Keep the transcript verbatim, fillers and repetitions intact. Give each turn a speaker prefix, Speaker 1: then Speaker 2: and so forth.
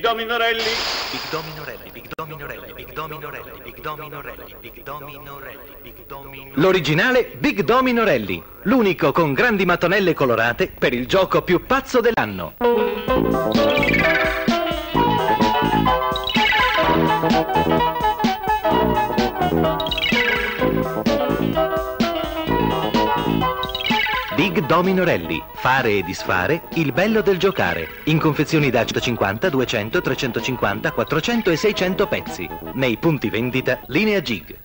Speaker 1: Dominorelli.
Speaker 2: Big Dominorelli, Big Dominorelli, Big Dominorelli, Big Dominorelli, Big Dominorelli, Big Dominorelli.
Speaker 3: L'originale Big Dominorelli, l'unico con grandi mattonelle colorate per il gioco più pazzo dell'anno. Big Dominorelli, fare e disfare, il bello del giocare. In confezioni da centocinquanta, duecento, trecentocinquanta, quattrocento e seicento pezzi. Nei punti vendita Linea Gig.